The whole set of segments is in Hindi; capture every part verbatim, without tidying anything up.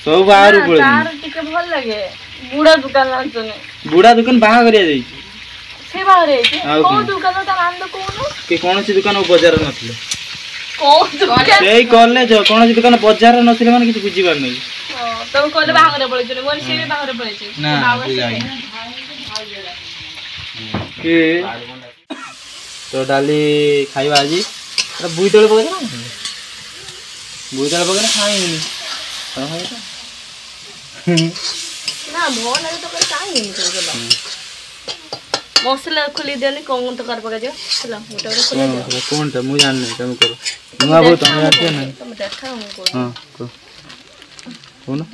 सब बाहर पड़े तार टिके भल लगे बुढ़ा दुकान लांचने बुढ़ा दुकान बाहा करिया जाई से बाहर है को दुकान ता नाम तो कोन के कोन सी दुकान बाजार नथले को दुकान सेई कॉलेज कोन सी दुकान बाजार नथले माने किछ बुझी पार नै हां तो कहले बाहर पड़े छने मोर से भी बाहर पड़े छै ना के तो डाली खाइबा आज अरे बुई तळे पके ना बुई तळे पके ना खाइनी हां हां ना भो लगे तो कर काई नहीं तो मसला खुली देनी कोन तो कर पके जो चला मोटा खुली दे कोन त मु जान नै तुम करो नुआ बो तुम जानते ना तुम देखा हम को हां को कोन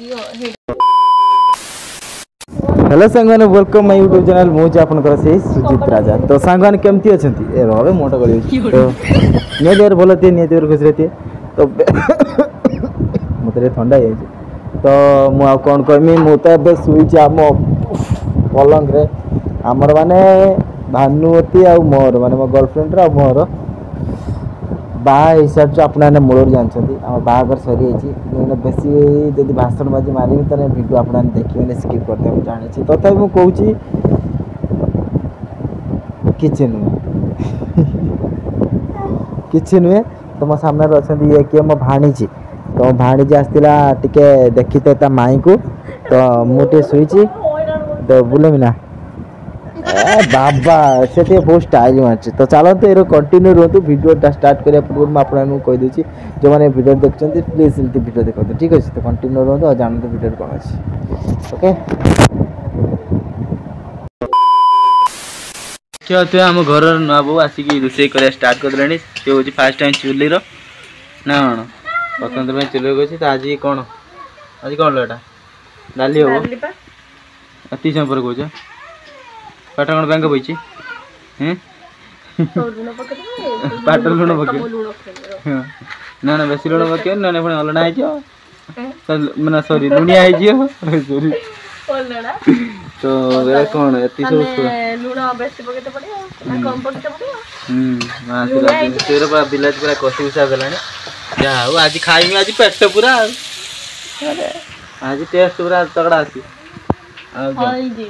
हेलो संगने वेलकम माय यूट्यूब चैनल मुझे आपन कर से सुजित राजा तो संगने केमती अछंती ए रवे मोटा गली तो ने देर बोलते ने देर खुश रहते तो मते ठंडा है तो मु आ कोन करमी मु त बे सुई जाम पलंग रे हमर माने भानुवती आ मोर माने मो गर्लफ्रेंड रा मोर बा हिसाब से अपना ने मोर जानछंती हम बागर सरी आइछि ने बेसी जदी भाषण बाजी मारी तने वीडियो अपना देखियो ने स्किप करते हम जाने छी तथापि मु कहूची किचन किचन में तुम सामने अछंती ये के मो भाणी छी तो भाणी जी आस्तिला टिके देखिते ता माई को तो मुटे सुईची तो बुले मिना ए बाबा सेते बहुत स्टाइल मारछ तो चलो तो एरो कंटिन्यू रहतो वीडियो टा स्टार्ट करिया पूर्व में आपन नु कहि देछि जो माने वीडियो देखछंती प्लीज इल्ती वीडियो देखो ठीक अछि तो कंटिन्यू रहतो आ जानतो वीडियो कोन अछि ओके क्या तो हम घर न बो आसी की रुसे करे स्टार्ट कर देलानी से होछि फर्स्ट टाइम चुल्ली रो ना न स्वतंत्र में चुल्ली गछि त आज कोन आज कोन लटा डाली हो डाली पा अति संपर कोछ पाटा कोन बैंक बइछि हैं तो लुण पके दे पाटा लुण पके ना ना बेसी लुण पके ना ना पण अलना आइ जो तो मना सॉरी दुनिया आइ जो सॉरी ओलना तो वे कोन अति सब लुण बेसी पके तो पड़ियो ना कम पके तो पड़ियो हम मां तेरे पूरा विलेज पूरा कोसी उसा गलानी जा हो आज खाइमी आज पेट पूरा अरे आज टेस्ट पूरा तगड़ा आसी हल्दी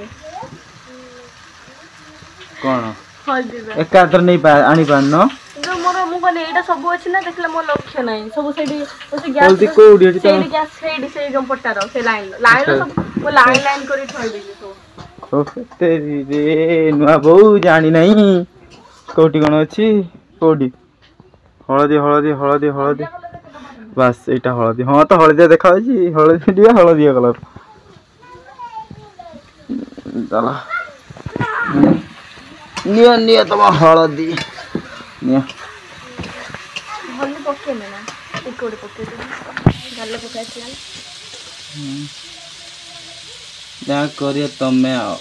कोन हल्दी एकातर नहीं पा आनी पानो जो मोर मु कोने एटा सब अछि ना देखला मोर लक्ष्य नै सब सेडी से गैस हल्दी कोडी अछि सेडी गैस सेडी से गम पट्टा रो से लाइन लाइन सब वो लाइन लाइन करी थई देजी तो ओ तेरी रे नुआ बहु जानी नहीं कोटी कोन अछि कोडी हळदी हळदी हळदी हळदी बस एटा हळदी हां तो हळदी देखा छी हळदी दिया हळदी कलर चला निया निया तमा हळदी निया हल्दी पके ना इकोड पके गल्ले पकाय छी हम जा करियो तमे आओ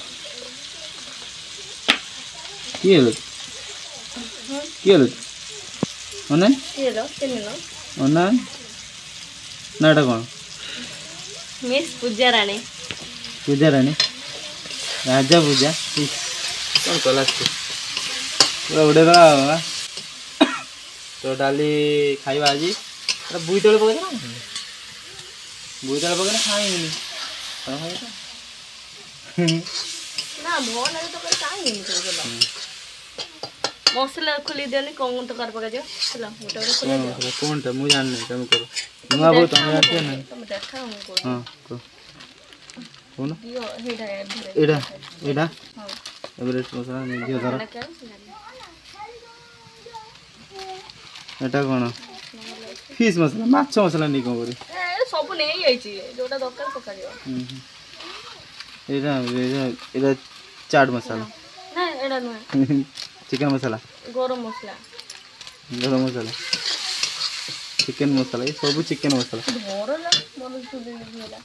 किएलो किएलो ओने किएलो केनेलो ओना नाटा कोन मिस पूजा रानी पूजा रानी राजा पूजा कौन कला पूरा उड़े गला तो डाली खाइबा आज अरे बुई तळे पके ना बुई तळे पके ना खाइनी हां हां ना भो लगे तो कर काई नहीं तो मसला खुली देनी कोन तो कर पके जो चला मोटा खुली दे कोन त मु जान नै तुम करो नुआ बो तुम जानते ना तुम देखा हम को हां को कोन दियो हेडा एडा एडा हां एवरेस्ट मसला नि दियो धर एटा कोन फिश मसला माछ मसला नि को करी ए सब नै आइची जोटा दरकार पका दियो हम एडा एडा एडा चाट मसाला ना एडा न चिकन मसाला गरम मसला गरम मसाला चिकन मसाला ये सब चिकन मसाला भरला मन सुदे होला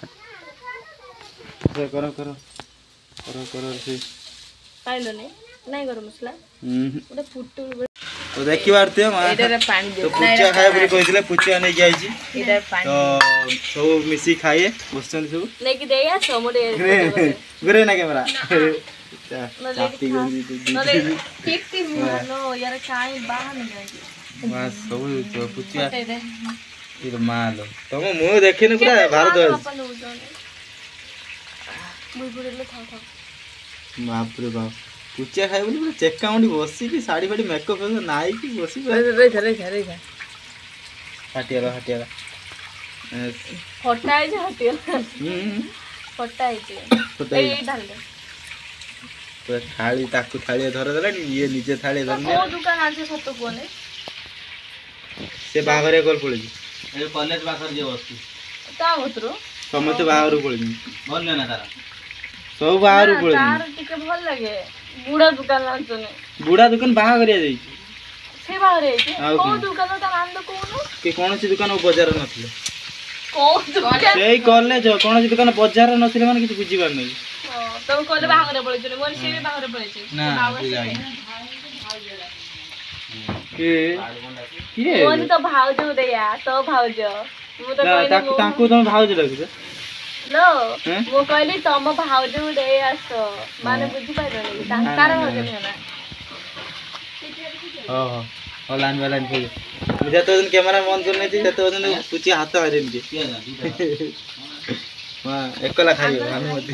करो करो करो करो से पाइलो नहीं नहीं गरम मसला हम ओटा फुटू तो देखि बारते हम एडा पानी दे तो पुचिया खाए बोली कहितले पुचिया नै जाई छी एडा पानी तो सब मिसी खाए बसचन सब नै कि देया समोडे गुरे ना कैमरा चापी गई नले ठीक ठीक नो यार चाय बाहर नहीं जाएगी बस सब तो पुचिया ଇରେ ମାଲୋ ତମ ମୁଁ ଦେଖିନି ପୁରା ଭାରତ ବାପା ନଉଛନ୍ତି ମୁଇ ବୁଡିଲେ ଥାଉ ଥାଉ ବାପରେ ବାପ କୁଚିଆ ଖାଇବୁନି ପୁରା ଚେକା ମୁଣ୍ଡି ବସିକି ଶାଢୀ ଫାଡି ମେକଅପ୍ ନାଇକି ବସି ରହିଥା ରହିଥା ରହିଥା ହାଟିଆଲା ହାଟିଆଲା ଫଟା ହେଇଛି ହଟିଗଲା ଫଟା ହେଇଛି ଏଇ ଢାଲ ପୁରା ଥାଳି ତାକୁ ଥାଳିଏ ଧର ଦେଲାଣି ଇଏ ନିଜେ ଥାଳିଏ ଧର କୋଉ ଦୋକାନ ଅଛି ସତ କୁହନି ସେ ବାହାଘରିଆ କଲ୍ ପଳେଇଛି ଏ କଲେଜ ପାଖରେ ଯିଏ ବସିଛି ତା ଭିତରୁ ସମସ୍ତେ ବାହାଘରକୁ ପଳେଇଛନ୍ତି ଭଲ ନା ତାର ସବୁ ବାହାଘରକୁ ପଳେଇଛନ୍ତି ତାର ଟିକେ ଭଲ ଲାଗେ ବୁଢା ଦୋକାନ ଆଣିଛନ୍ତି ବୁଢା ଦୋକାନ ବାହାଘରିଆ ଯାଇଛି ସେ ବାହାଘର ହେଇଛି ଆଉ କୋଉ କଣ? ଦୋକାନ ତା ନାମ ତ କହୁନୁ କି କୌଣସି ଦୋକାନ ବଜାର ନଥିଲେ କୋଉ ଦୋକାନ ସେଇ କଲେଜ କୌଣସି ଦୋକାନ ବଜାର ନଥିଲେ ମାନେ କିଛି ବୁଝିପାରୁନି ତମେ କହିଲେ ବାହାଘର ପଳେଇଛନ୍ତି ମୋର ସେ ବି ବାହାଘର ପଳେଇଛି ନା ବାହାଘର ସେ ସେ ଯାଇନି। କିଏ କୁହନି ତ ଭାଉଜ ଉଦୟା ତ ଭାଉଜ ମୁଁ ତ କହିଲି ତାକୁ ତାଙ୍କୁ ତମେ ଭାଉଜ ଡାକୁଛ ଲୋ ମୁଁ କହିଲି ତମ ଭାଉଜ ଉଦୟ ଆସ ମାନେ ବୁଝିପାରିଲନି କି ତାଙ୍କର ଭାଉଜ ନୁହେଁ ନା ହଁ ହଁ ହଁ ଲାଇନ୍ ବାଇ ଲାଇନ୍ ମୁଁ ଯେତେ ଦିନ କ୍ୟାମେରା ବନ୍ଦ କରିନେଇଛି ସେତେ ଦିନ କୁଚି ହାତ ମାରିନି କି ହଁ ଏକଲା ଖାଇବ ଭାନୁମତି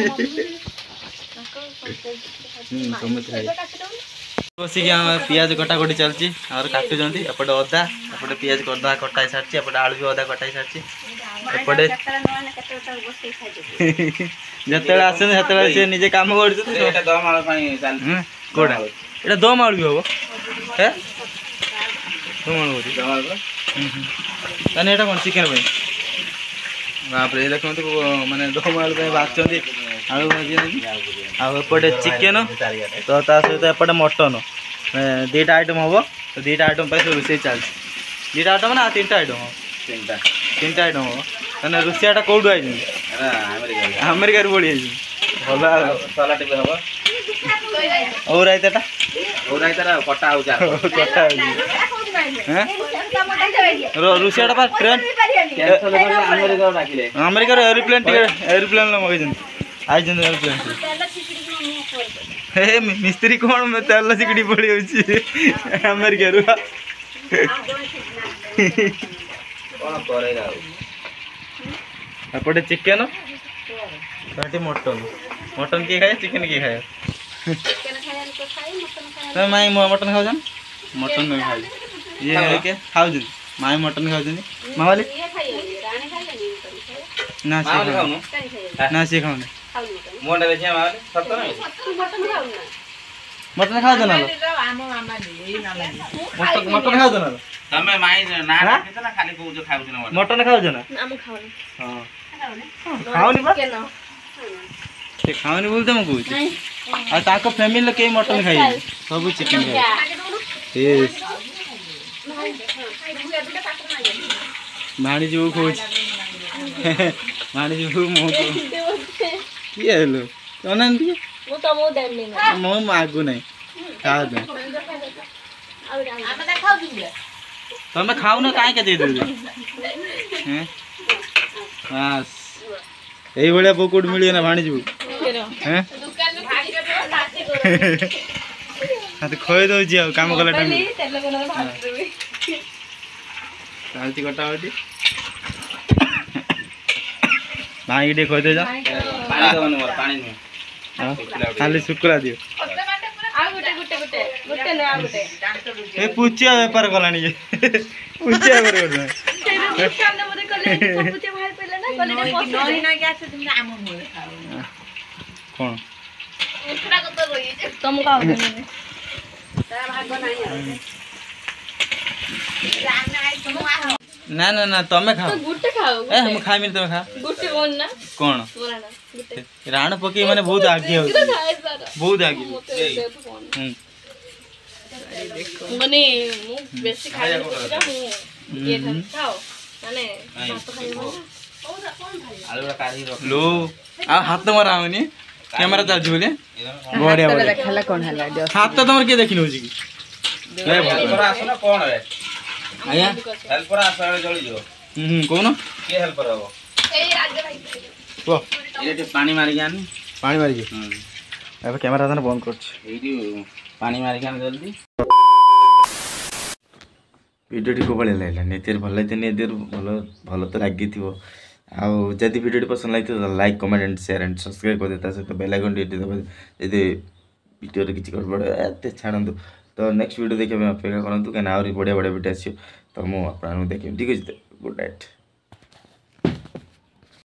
ସମସ୍ତେ ଖାଇବେ ବସିକି ଆମ ପିଆଜ କଟାକଟି ଚାଲିଛି ଆମର କାଟୁଛନ୍ତି ଏପଟେ ଅଦା ଏପଟେ ପିଆଜ ଅଦା କଟା ହେଇ ସାରିଛି ଏପଟେ ଆଳୁ ବି ଅଦା କଟା ହେଇ ସାରିଛି ଏପଟେ ଯେତେବେଳେ ଆସୁଛନ୍ତି ସେତେବେଳେ ସେ ନିଜେ କାମ କରୁଛନ୍ତି କୋଉଟା ଏଇଟା ଦମ ଆଳୁ ବି ହବ ଦମ ଆଳୁ ହଉଛି ତାହେଲେ ଏଇଟା କ'ଣ ଚିକେନ ପାଇଁ ବାପରେ ଦେଖନ୍ତୁ ମାନେ ଦମ ଆଳୁ ପାଇଁ ବାଛୁଛନ୍ତି ଆଳୁ ଭାଜି ଆଉ ଏପଟେ ଚିକେନ ତ ତା ସହିତ ଏପଟେ ମଟନ ଦୁଇଟା ଆଇଟମ୍ ହବ ତ ଦୁଇଟା ଆଇଟମ୍ ପାଇଁ ସବୁ ରୋଷେଇ ଚାଲିଛି ଦୁଇଟା ଆଇଟମ୍ ନା ତିନିଟା ଆଇଟମ୍ ହବ ତିନିଟା ତିନିଟା ଆଇଟମ୍ ହବ ତାହେଲେ ରୋଷେଇଆଟା କେଉଁଠୁ ଆଇଛନ୍ତି ଆମେରିକାରୁ ପଳେଇ ଆଇଛନ୍ତି ଭଲ ସଲାଟ ବି ହବ ଆଉ ରାଇତାଟା ରାଇତାଟା କଟା ହେଉଛି କଟା ହେଉଛି ରୋଷେଇଆଟା ପା ଟ୍ରେନ୍ ଆମେରିକାରୁ ଏରୋପ୍ଲେନ୍ ଟିକେ ଏରୋପ୍ଲେନ୍ ମଗେଇଛନ୍ତି ଆଇଛନ୍ତି ଏରୋପ୍ଲେନ୍ ହେ ମିସ୍ତ୍ରୀ କ'ଣ ତେଲ ଚିକିଟି ପଳେଇ ଯାଉଛି ଆମେରିକାରୁ ଏପଟେ ଚିକେନ ଏଠି ମଟନ ମଟନ କିଏ ଖାଏ ଚିକେନ କିଏ ଖାଏ ତମେ ମାଇଁ ମଟନ ଖାଉଛ ମଟନ ତମେ ଖାଉଛ ଇଏ କିଏ ଖାଉଛନ୍ତି ମାଇଁ ମଟନ ଖାଉଛନ୍ତି ମାମାଲି ନା ସିଏ ଖାଉନି ନା ସିଏ ଖାଉନି ମଟନ ଖାଉଛ ନା ମଟନ ଖାଉଛ ନା ତମେ ମାଇଁ ଖାଲି କହୁଛ ଖାଉଛ ନା ମଟନ ଖାଉଛ ନା ହଁ ଖାଉନି ବା ସେ ଖାଉନି ବୋଲି ତ ମୁଁ କହୁଛି ଆଉ ତାଙ୍କ ଫ୍ୟାମିଲିରେ କେହି ମଟନ ଖାଇବେନି ସବୁ ଚିକେନ ଖାଇବେ ଭାଣି ଯିବୁ କହୁଛି ଭାଣି ଯିବୁ ମୁଁ କିଏ ହେଲୁ ଅନାନ୍ତି ମୁଁ ମାଗୁ ନାହିଁ ଖାଉ ତମେ ଖାଉନ କାହିଁକି ଦେଇଦେବି ବାସ୍ এইভଳିଆ ବୋଉ କୋଉଠି ମିଳିବ ନା ଭାଣି ଯିବୁ ଖୋଇ ଦଉଛି ଆଉ କାମ କଲା ଟାଇମ୍ ଚାଲିଛି କଟାକଟି ଭାଇକି ଟିକେ ଖୋଇଦେଇଛ ଖାଲି ଶୁକ୍ଲା ଦିଅ ଏ ପୁଚିଆ ବେପାର କଲାଣି ପୁଚିଆ ବେପାର କରୁଛନ୍ତି କ'ଣ ନା ନା ନା ତମେ ଖାଅ ଏ ମୁଁ ଖାଇମିନି ତମେ ଖା କ'ଣ ରାଣ ପକେଇ ମାନେ ବହୁତ ଆଗି ହଉଛି ବହୁତ ଆଗି ମାନେ ମୁଁ ବେଶୀ ଖାଇବାକୁ लो आ हाथ मारा होनी कैमरा चालची बोले बढ़िया बढ़िया खेला कौन है हाथ तो तमर के देखि नउची की ए हेल्पर आसो ना कोन रे आया हेल्पर आसो रे जळी जो हम कोन के हेल्पर हो ए आगे भाई को ये पानी मारी जान पानी मारी के हम अब कैमरा दान बंद कर छी एडी पानी मारी जान जल्दी भिडियोटी को भाई लगला नितिर भल लगे नितिर भल भल तो लगी थी आउ जदि भिडियोटी पसंद लगी तो like comment and share and subscribe कर देता सहित बेल आइकन टी दबा यदि भिडियो किसी गड़बड़ एत छाड़ू तो नेक्स्ट वीडियो देखिए अपेक्षा करूँ कहीं आहरी बढ़िया बढ़िया भिडियो आस तो मुझे आपको देखिए ठीक अच्छे गुड नाइट।